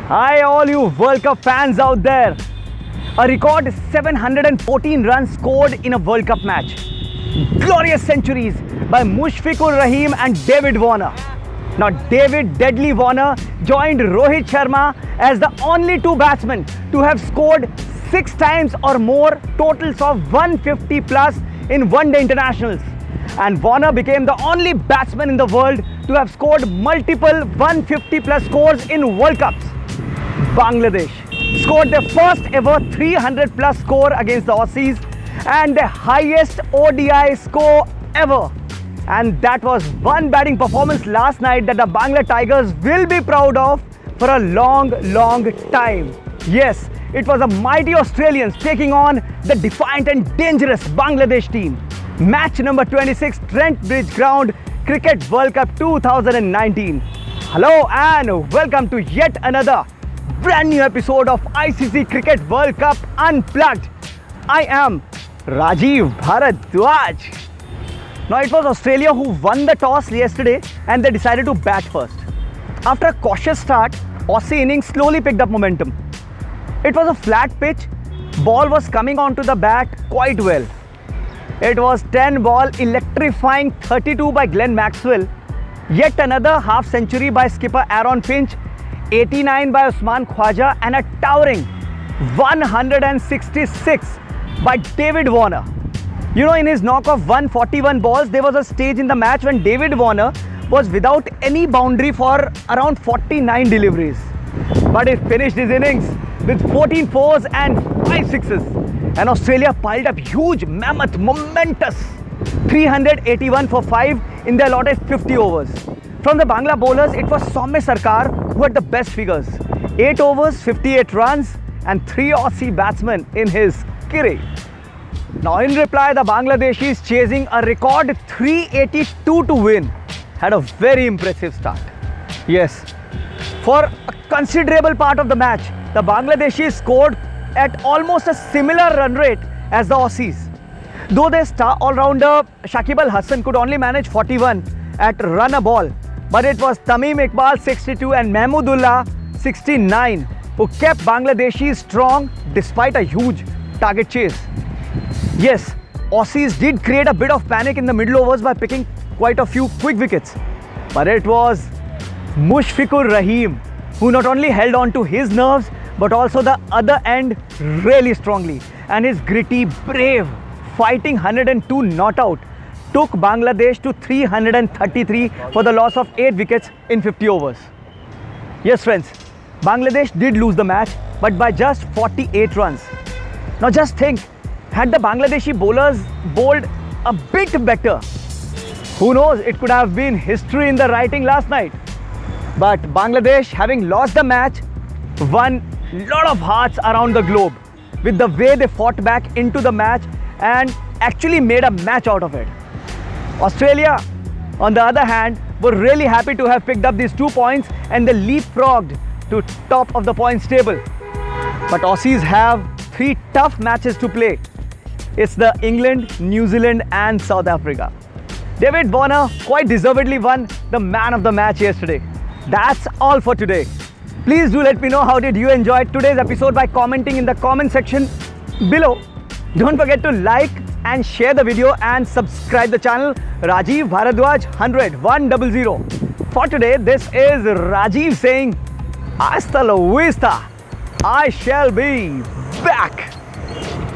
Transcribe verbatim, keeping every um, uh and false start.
Hi all you World Cup fans out there. A record seven hundred fourteen runs scored in a World Cup match. Glorious centuries by Mushfiqur Rahim and David Warner. Now David Deadly Warner joined Rohit Sharma as the only two batsmen to have scored six times or more, totals of one fifty plus in one-day internationals. And Warner became the only batsman in the world to have scored multiple one fifty plus scores in World Cups. Bangladesh scored their first ever three hundred plus score against the Aussies and the highest O D I score ever. And that was one batting performance last night that the Bangla Tigers will be proud of for a long, long time. Yes, it was a mighty Australians taking on the defiant and dangerous Bangladesh team. Match number twenty-six, Trent Bridge Ground, Cricket World Cup two thousand nineteen. Hello and welcome to yet another brand new episode of I C C Cricket World Cup Unplugged. I am Rajiv Bharadwaj. Now it was Australia who won the toss yesterday and they decided to bat first. After a cautious start, Aussie innings slowly picked up momentum. It was a flat pitch, ball was coming onto the bat quite well. It was ten ball electrifying thirty-two by Glenn Maxwell, yet another half century by skipper Aaron Finch, eighty-nine by Usman Khwaja and a towering one hundred sixty-six by David Warner. You know, in his knock of one forty-one balls, there was a stage in the match when David Warner was without any boundary for around forty-nine deliveries. But he finished his innings with fourteen fours and five sixes. And Australia piled up huge, mammoth, momentous three hundred eighty-one for five in the allotted fifty overs. From the Bangla bowlers, it was Soumya Sarkar who had the best figures. eight overs, fifty-eight runs and three Aussie batsmen in his kiri. Now in reply, the Bangladeshis, chasing a record three eighty-two to win, had a very impressive start. Yes, for a considerable part of the match, the Bangladeshis scored at almost a similar run rate as the Aussies. Though their star all-rounder Shakib Al Hasan could only manage forty-one at run a ball, but it was Tamim Iqbal sixty-two and Mahmudullah sixty-nine who kept Bangladeshis strong despite a huge target chase. Yes, Aussies did create a bit of panic in the middle overs by picking quite a few quick wickets, but it was Mushfiqur Rahim who not only held on to his nerves but also the other end really strongly, and his gritty, brave, fighting one hundred two not out took Bangladesh to three hundred thirty-three for the loss of eight wickets in fifty overs. Yes friends, Bangladesh did lose the match, but by just forty-eight runs. Now just think, had the Bangladeshi bowlers bowled a bit better, who knows, it could have been history in the writing last night. But Bangladesh, having lost the match, won a lot of hearts around the globe with the way they fought back into the match and actually made a match out of it. Australia, on the other hand, were really happy to have picked up these two points and they leapfrogged to top of the points table. But Aussies have three tough matches to play. It's the England, New Zealand and South Africa. David Warner quite deservedly won the man of the match yesterday. That's all for today. Please do let me know how did you enjoy today's episode by commenting in the comment section below. Don't forget to like and share the video and subscribe the channel Rajiv Bharadwaj one hundred, one hundred. For today, this is Rajiv saying hasta la vista. I shall be back.